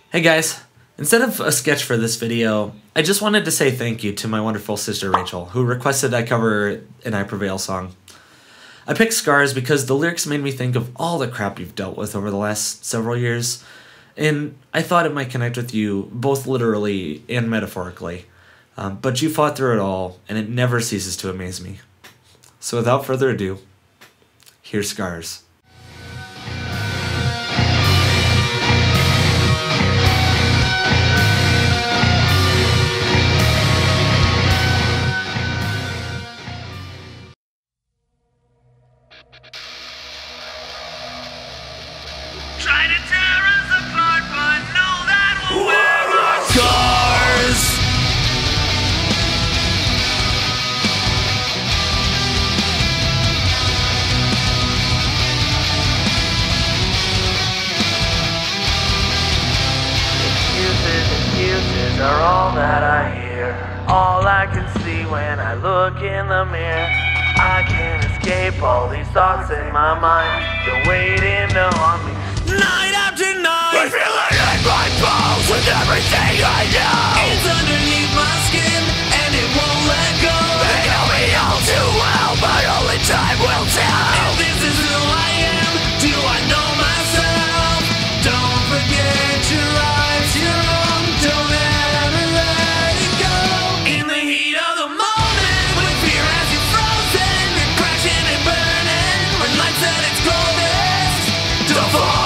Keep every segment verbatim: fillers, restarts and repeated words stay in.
Hey guys, instead of a sketch for this video, I just wanted to say thank you to my wonderful sister Rachel, who requested I cover an I Prevail song. I picked Scars because the lyrics made me think of all the crap you've dealt with over the last several years, and I thought it might connect with you both literally and metaphorically. Um, but you fought through it all, and it never ceases to amaze me. So without further ado, here's Scars. Try to tear us apart, but know that we'll wear our scars. Excuses, excuses are all that I hear. All I can see when I look in the mirror. I can't escape all these thoughts in my mind. They're waiting to haunt me. Night after night, I feel it in my bones with everything I know. It's underneath my skin and it won't let go. They know me all too well, but only time will tell. If this is who I am, do I know myself? Don't forget your life's your own. Don't ever let it go. In the heat of the moment, when fear has you frozen, you're crashing and burning. When life's at its coldest, don't fall.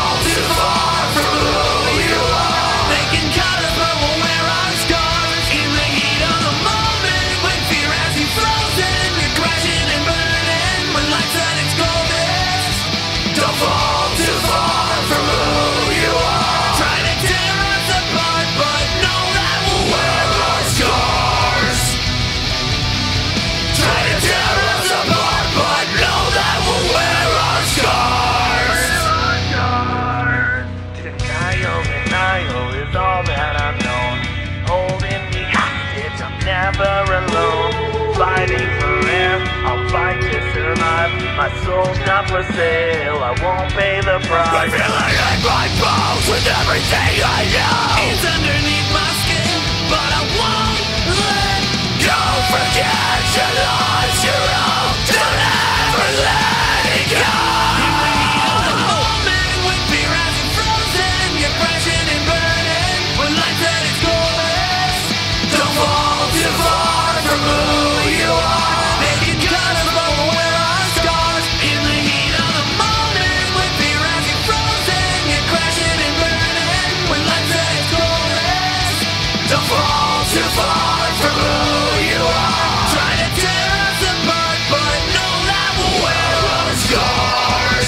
Never alone, fighting for air, I'll fight to survive. My soul's not for sale, I won't pay the price. I feel it in my bones with everything I know. It's underneath my skin, but I won't let go. Don't forget your life's your own. Don't ever let it go. In the heat of the moment, when fear has you frozen, you're crashing and burning. When life's at its coldest, don't fall too far from who you are. They can cut us, but we'll wear our scars. In the heat of the moment, when fear has you frozen, you're crashing and burning. When life's at its coldest, don't fall too far from who you are. Try to tear us apart, but know that we'll wear our scars.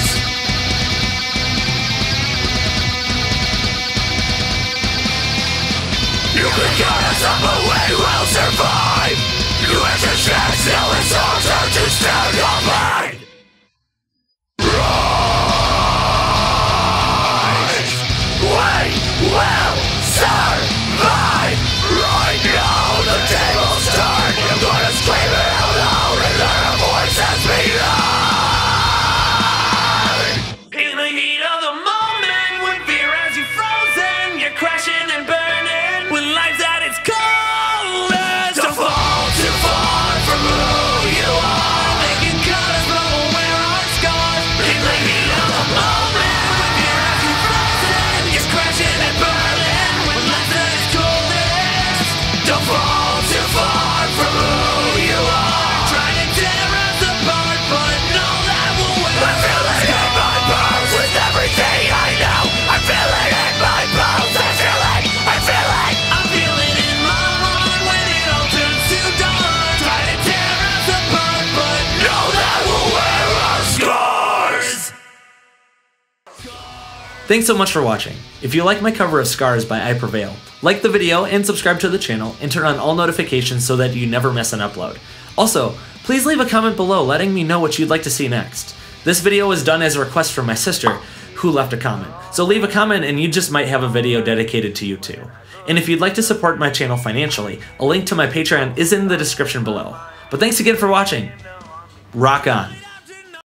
You can cut us up, but we will survive. You have to check, still it's harder to stand on mine. Rise. We will survive. Right now the tables turn. You're gonna scream it out loud and let our voices be heard. In the heat of the moment, when fear has you frozen, you're crashing and burning. When life's at its coldest, don't fall too far from who you are. They can cut us, but we'll wear our scars. In the heat of the moment, when fear has you frozen, you're crashing and burning. When life's at its coldest, don't fall too far from who you are. Try to tear us apart, but know that we'll wear I feel it in my bones with everything I know. I feel it in my bones. I feel it. I feel it. I feel it in my heart when it all turns to dark. Try to tear us apart, but know that we'll wear our scars. Thanks so much for watching. If you like my cover of Scars by I Prevail, like the video and subscribe to the channel and turn on all notifications so that you never miss an upload. Also, please leave a comment below letting me know what you'd like to see next. This video was done as a request from my sister, who left a comment. So leave a comment and you just might have a video dedicated to you too. And if you'd like to support my channel financially, a link to my Patreon is in the description below. But thanks again for watching. Rock on.